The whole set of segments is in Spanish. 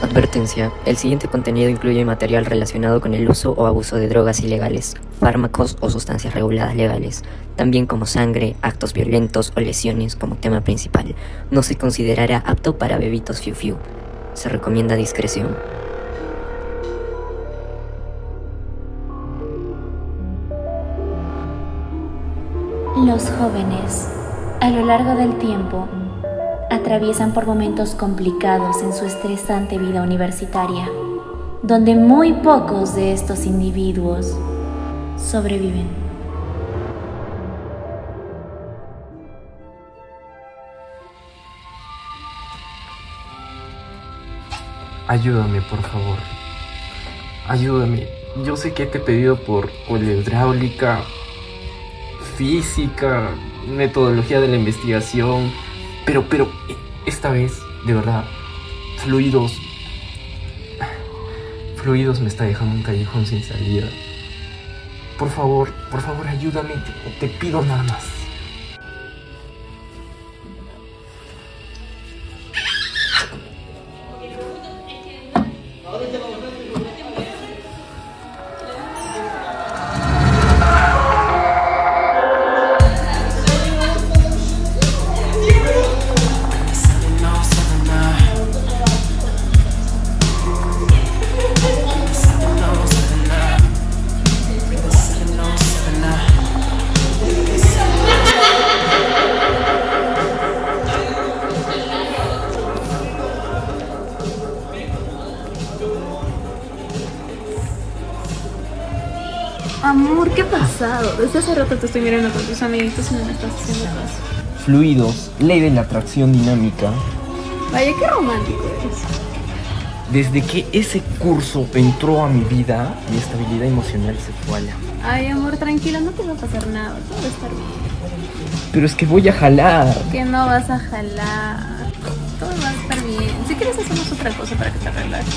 Advertencia: el siguiente contenido incluye material relacionado con el uso o abuso de drogas ilegales, fármacos o sustancias reguladas legales, también como sangre, actos violentos o lesiones como tema principal. No se considerará apto para bebitos fiu fiu. Se recomienda discreción. Los jóvenes, a lo largo del tiempo, atraviesan por momentos complicados en su estresante vida universitaria, donde muy pocos de estos individuos sobreviven. Ayúdame, por favor. Ayúdame. Yo sé que te he pedido por hidráulica, física, metodología de la investigación, pero esta vez, de verdad, fluidos me está dejando un callejón sin salida. Por favor, ayúdame, te pido nada más. Amor, ¿qué ha pasado? Desde hace rato te estoy mirando con tus amiguitos y no me estás haciendo caso. Fluidos, ley de la atracción dinámica. Vaya, qué romántico eres. Desde que ese curso entró a mi vida, mi estabilidad emocional se fue a la... Ay, amor, tranquila, no te va a pasar nada, todo va a estar bien. Pero es que voy a jalar. Que no vas a jalar, todo va a estar bien. Si quieres hacemos otra cosa para que te relajes.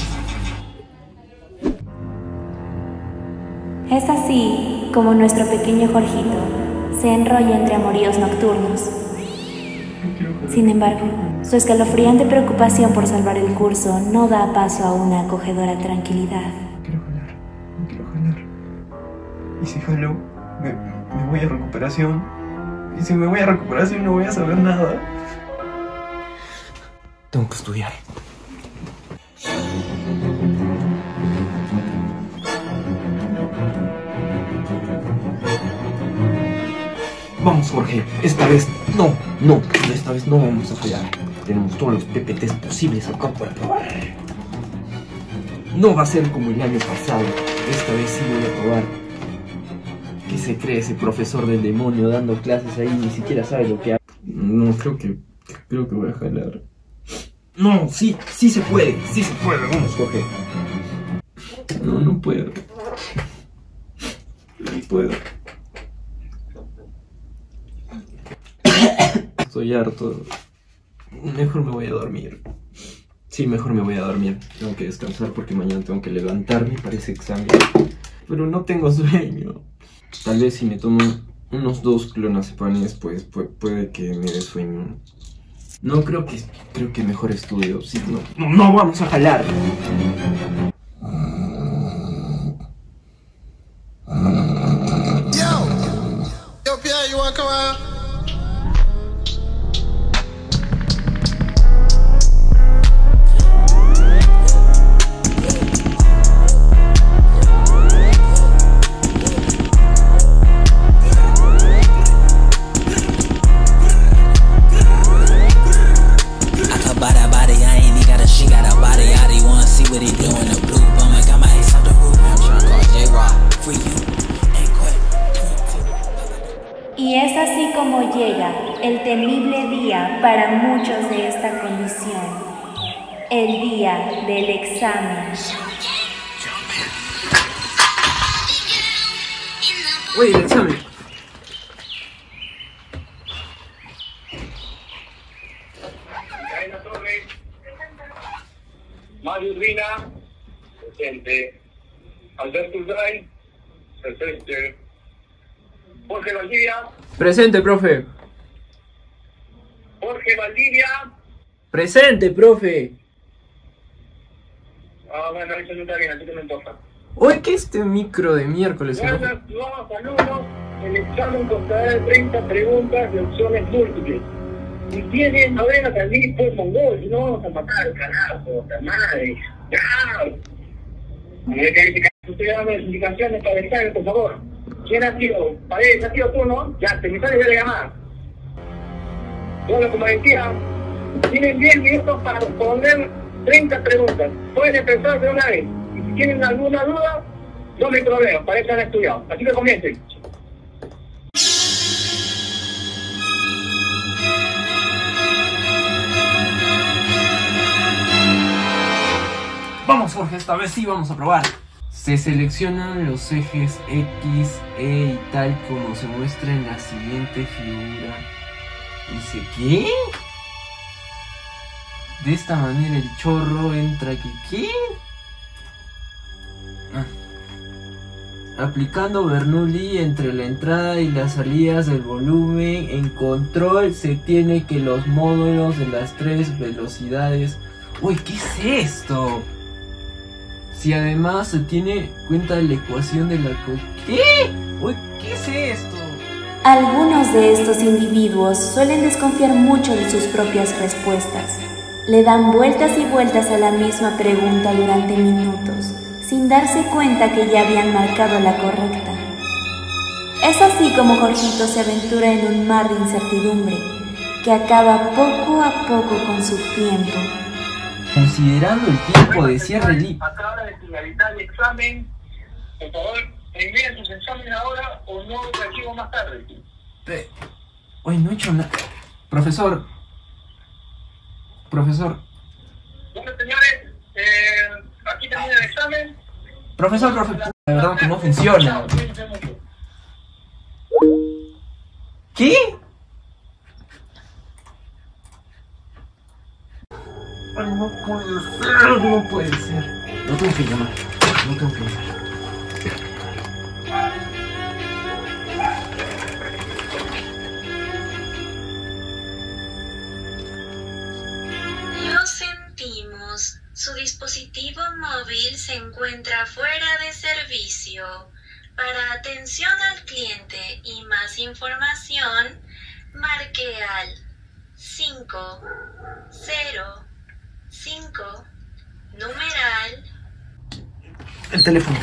Es así como nuestro pequeño Jorgito se enrolla entre amoríos nocturnos. Sin embargo, su escalofriante preocupación por salvar el curso no da paso a una acogedora tranquilidad. No quiero jalar. Y si jalo, me voy a recuperación. Y si me voy a recuperación no voy a saber nada. Tengo que estudiar. Vamos, Jorge, esta vez no, esta vez no vamos a fallar. Tenemos todos los PPTs posibles acá para probar. No va a ser como el año pasado, esta vez sí voy a probar. ¿Qué se cree ese profesor del demonio dando clases ahí? Ni siquiera sabe lo que hace. No, creo que voy a jalar. No, sí se puede, vamos, Jorge. No puedo. No puedo. Estoy harto. Mejor me voy a dormir. Sí, mejor me voy a dormir. Tengo que descansar porque mañana tengo que levantarme para ese examen. Pero no tengo sueño. Tal vez si me tomo unos 2 clonazepanes, pues puede que me dé sueño. No, creo que mejor estudio. Sí, no vamos a jalar. Yo, Pierre, you wanna come out? Y es así como llega el temible día para muchos de esta condición, el día del examen. Oye, el examen. Cadena Torres, Mario Urbina, presente. Alberto Urbay, presente. Jorge Valdivia. Presente, profe. Jorge Valdivia. Presente, profe. Ah, bueno, eso no está bien, así que me importa. Oye, ¿qué este micro de miércoles? Bueno, los alumnos, el examen constará de 30 preguntas de opciones múltiples. Si tienen, no vengan a salir por mongol, si no vamos a matar, carajo, la madre. ¡Ya! Estoy dando las indicaciones para el examen, por favor. ¿Quién ha sido? Paredes, ¿ha sido tú, no? Ya, te me sales de la llamada. Bueno, como decía, tienen 10 minutos para responder 30 preguntas. Pueden empezar de una vez. Y si tienen alguna duda, no me problema, para eso han estudiado. Así que comiencen. Vamos, Jorge, esta vez sí vamos a probar. Se seleccionan los ejes X, E y tal como se muestra en la siguiente figura. Dice, ¿qué? De esta manera el chorro entra aquí. ¿Qué? Aplicando Bernoulli entre la entrada y las salidas del volumen, en control se tiene que los módulos de las 3 velocidades... Uy, ¿qué es esto? Si además se tiene cuenta de la ecuación de la... ¿Qué? Uy, ¿qué es esto? Algunos de estos individuos suelen desconfiar mucho de sus propias respuestas. Le dan vueltas y vueltas a la misma pregunta durante minutos, sin darse cuenta que ya habían marcado la correcta. Es así como Jorgito se aventura en un mar de incertidumbre, que acaba poco a poco con su tiempo. Considerando el tiempo de cierre libre. A la hora de finalizar el examen, por favor, envíen sus exámenes ahora o no lo recibo más tarde. Oye, no he hecho nada. Profesor. Profesor. Bueno, señores, aquí termina el examen. Profesor, la verdad que no funciona. ¿Qué? Ay, no puede ser, no puede ser. No tengo que llamar, no tengo que llamar. Lo sentimos. Su dispositivo móvil se encuentra fuera de servicio. Para atención al cliente y más información, marque al 5 0 5 numeral. El teléfono.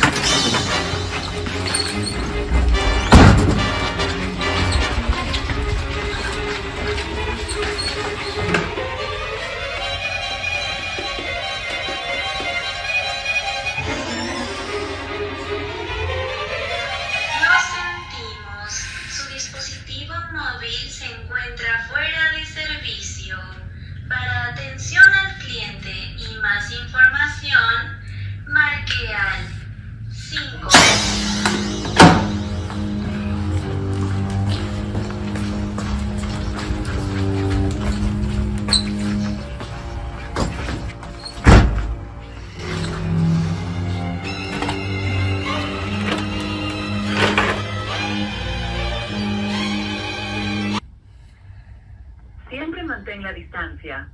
Lo sentimos. Su dispositivo móvil se encuentra fuera de servicio. Para atención al cliente y más información, marque al 5. Siempre mantén la distancia.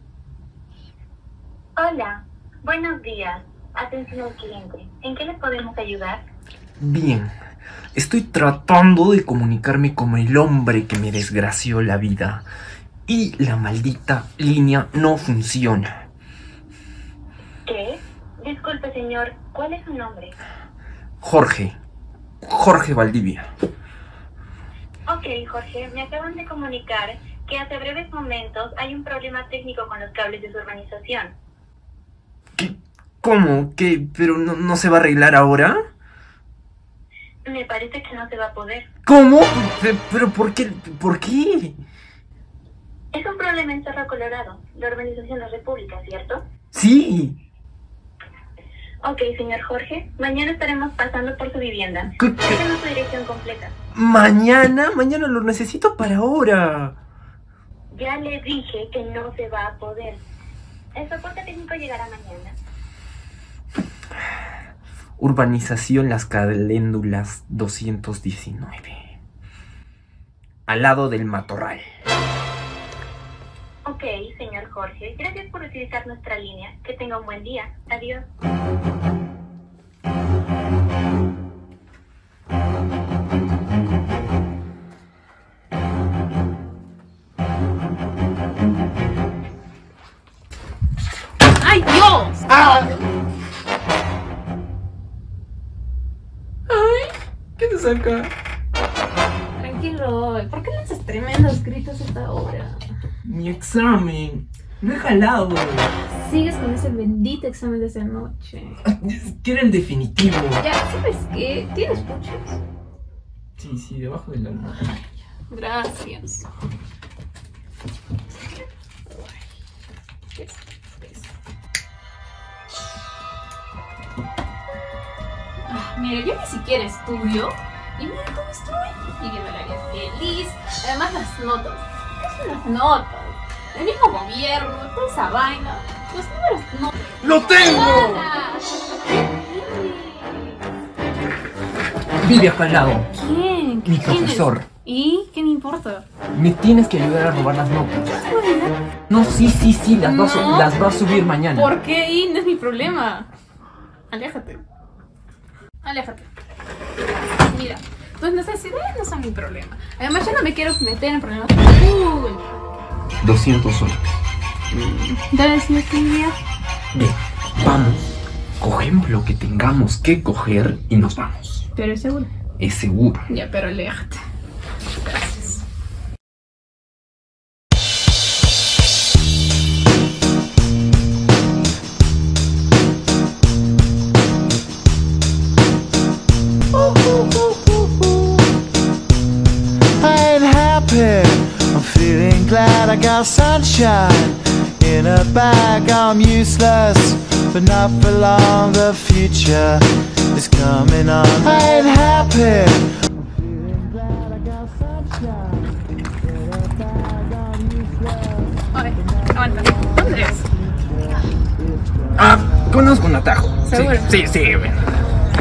Hola, buenos días. Atención al cliente. ¿En qué le podemos ayudar? Bien, estoy tratando de comunicarme con el hombre que me desgració la vida. Y la maldita línea no funciona. ¿Qué? Disculpe, señor. ¿Cuál es su nombre? Jorge Valdivia. Ok, Jorge. Me acaban de comunicar que hace breves momentos hay un problema técnico con los cables de su urbanización. ¿Qué? ¿Cómo? ¿Qué? ¿Pero no se va a arreglar ahora? Me parece que no se va a poder. ¿Cómo? ¿Pero por qué? ¿Por qué? Es un problema en Cerro Colorado, la urbanización La República, ¿cierto? Sí. Ok, señor Jorge. Mañana estaremos pasando por su vivienda. ¿Qué? Déjenos su dirección completa. ¿Mañana? Mañana lo necesito para ahora. Ya le dije que no se va a poder. El soporte técnico llegará mañana. Urbanización Las Caléndulas 219. Al lado del matorral. Ok, señor Jorge. Gracias por utilizar nuestra línea. Que tenga un buen día. Adiós. ¡Ay, Dios! ¿Qué te saca? Tranquilo, ¿por qué lanzas tremendos gritos a esta hora? Mi examen. No he jalado. Sigues con ese bendito examen de esa noche. Quiero el definitivo. Ya, ¿sabes qué? ¿Tienes puches? Sí, debajo de la almohada. Gracias. Mira, yo ni siquiera estudio y mira cómo estoy. Y viendo la vida feliz. Además las notas. ¿Qué son las notas? El mismo gobierno, toda esa vaina. Los números no. ¡Lo tengo! Vive acá al lado. ¿Quién? Mi profesor. ¿Y qué me importa? Me tienes que ayudar a robar las notas. No, sí, las va a subir mañana. ¿Por qué? Y no es mi problema. Aléjate. Aléjate. Mira, tus necesidades no son mi problema. Además, yo no me quiero meter en problemas. 200 soles. Dale, señor Silvia. Bien, vamos. Cogemos lo que tengamos que coger y nos vamos. Pero es seguro. Es seguro. Ya, pero aléjate. Gracias. I'm feeling glad I got sunshine in a bag. I'm useless, but not for long. The future is coming on. I ain't happy. I'm feeling glad I got sunshine in a bag. I'm useless. Oye, aguanta. ¿Dónde es? Conozco un atajo. ¿Seguro? Sí, bueno.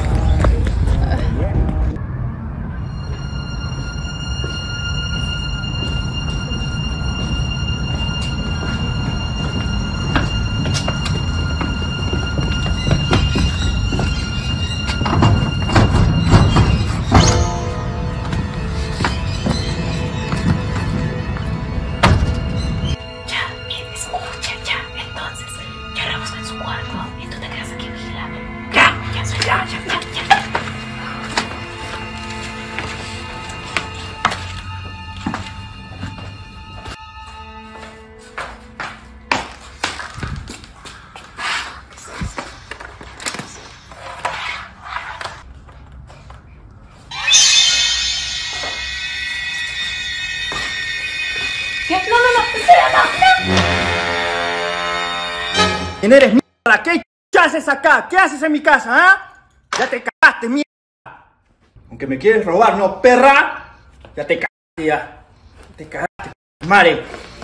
¿Qué? No, espera, no. ¿Quién eres, mierda? ¿Qué haces acá? ¿Qué haces en mi casa, ah? Ya te cagaste, mierda. Aunque me quieres robar, ¿no, perra? Ya te cagaste, ya. Te cagaste, madre.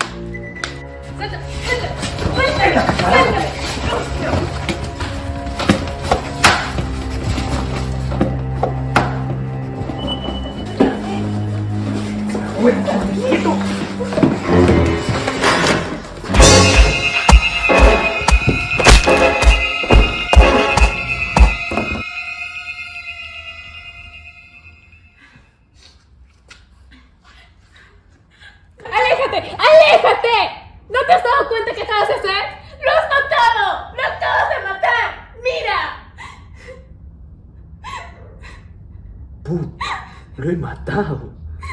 ¡Aléjate! ¿No te has dado cuenta que acabas de hacer? ¡Lo has matado! ¡Lo acabas de matar! ¡Mira! Puta, lo he matado.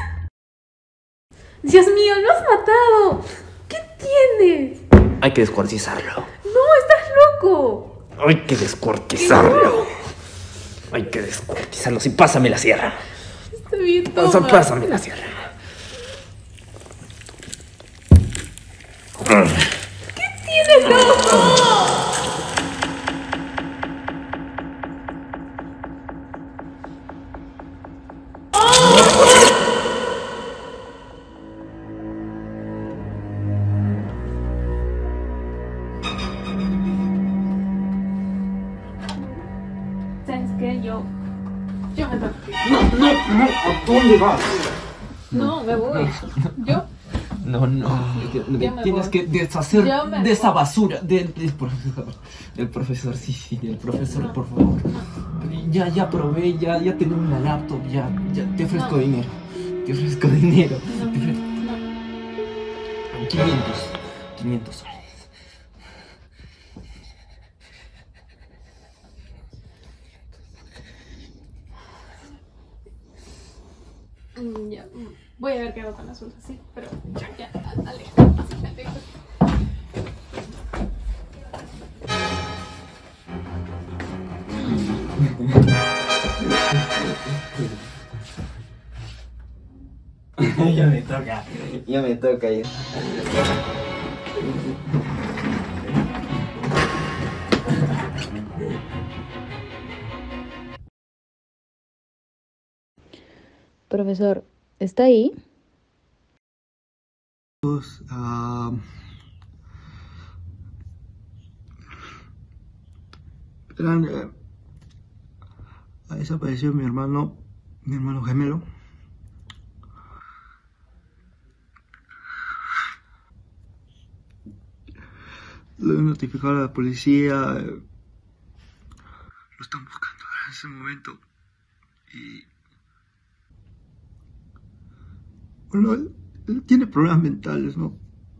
Dios mío, lo has matado. ¿Qué tienes? Hay que descuartizarlo. No, estás loco. Hay que descuartizarlo. Hay que descuartizarlo. Sí, pásame la sierra. Está bien, toma. Pásame la sierra. ¿Qué tienes, loco? ¿Sabes qué? Yo me tengo que ir. No, ¿a dónde vas? No, me voy. Yo No, tienes que deshacer de esa basura del profesor. El profesor, sí, el profesor, por favor. Ya probé, ya tengo una laptop, ya te ofrezco dinero. Te ofrezco dinero. 500 soles. Ya, voy a ver qué hago con las bolsas, sí, pero ya, dale. Ya me toca ya. Profesor, ¿está ahí? Ha desaparecido mi hermano gemelo. Lo he notificado a la policía. Lo están buscando en ese momento. Y bueno, él tiene problemas mentales, ¿no?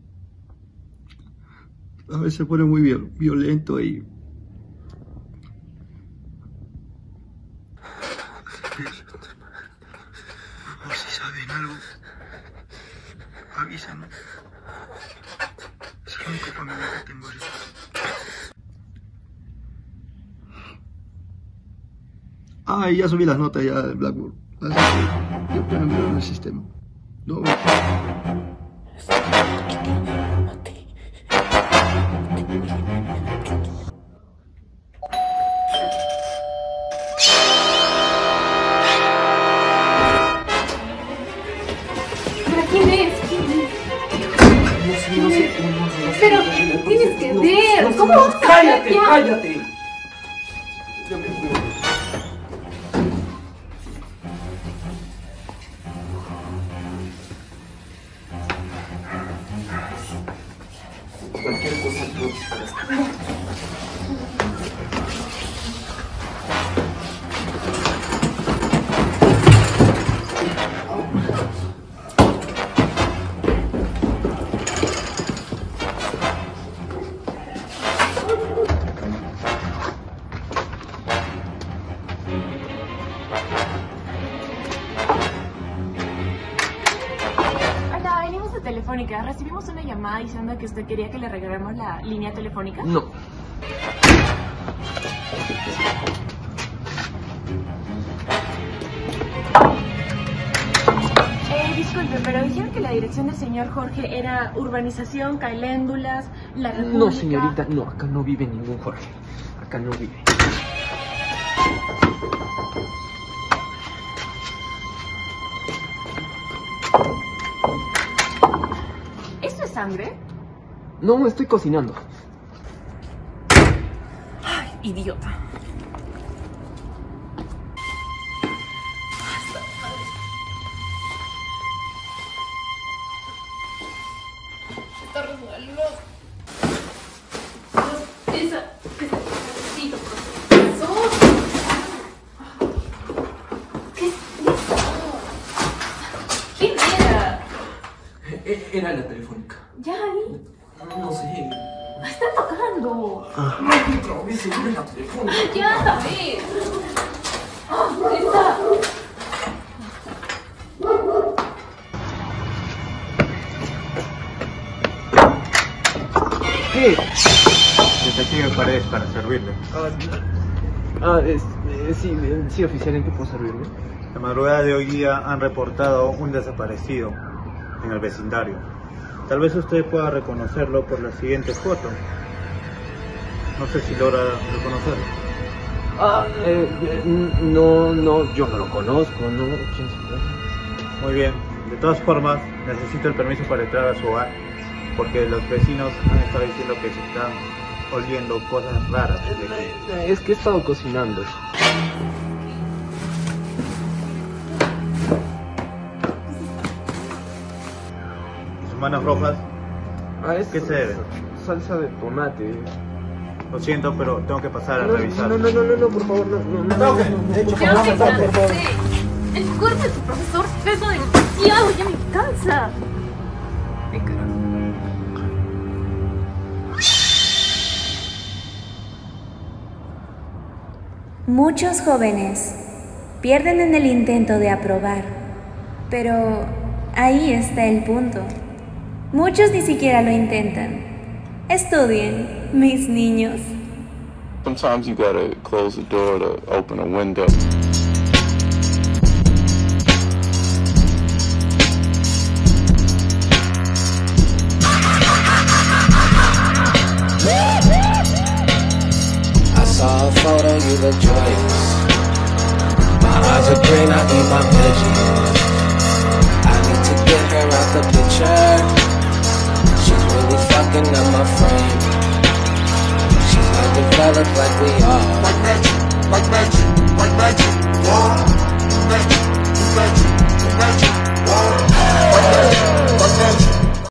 A veces se pone muy violento y... Por favor, si saben algo, avísanos. Es el único familiar que tengo ahorita. Ah, y ya subí las notas ya del Blackboard. Así que yo puedo enviarlo en el sistema. No. ¿Quién es? No sé. Pero tienes que ver. ¿Cómo vas a ver? Cállate. Yo me cuido. Cualquier cosa para estar. Telefónica. Recibimos una llamada diciendo que usted quería que le regalemos la línea telefónica. No. Disculpe, pero dijeron que la dirección del señor Jorge era Urbanización Caléndulas, La República. No, señorita, no, acá no vive ningún Jorge. Acá no vive. ¿Esto es sangre? No, me estoy cocinando. Ay, idiota. Está resuelto. Esa. Necesito, profesor. ¿Qué es eso? ¿Quién era? Era la telefónica. ¿Ya ahí? No sé. Me están tocando. No, otra vez seguro en la telefónica. Ya, a ver. Está. ¿Qué? Detective Paredes, para servirle. Sí, oficial, ¿en qué puedo servirle? La madrugada de hoy día han reportado un desaparecido en el vecindario. Tal vez usted pueda reconocerlo por la siguiente foto. No sé si logra reconocerlo. No, yo no lo conozco, ¿no? ¿Quién se Muy bien. De todas formas, necesito el permiso para entrar a su hogar, porque los vecinos han estado diciendo que se están oliendo cosas raras desde aquí. Es que he estado cocinando. manos rojas. ¿Qué se debe? Salsa de tomate. Lo siento, pero tengo que pasar a revisar. No, por favor, no. Creo que cansé. El cuerpo de tu profesor pesa demasiado, ya me cansa. Me carajo. Muchos jóvenes pierden en el intento de aprobar, pero ahí está el punto. Muchos ni siquiera lo intentan. Estudien, mis niños. Sometimes you gotta close the door to open a window. I saw a photo, you look joyous. My eyes are green, I eat my veggies. I need to get her out the picture. She's really fucking up my frame. She's not developed like we are. Like magic, like magic.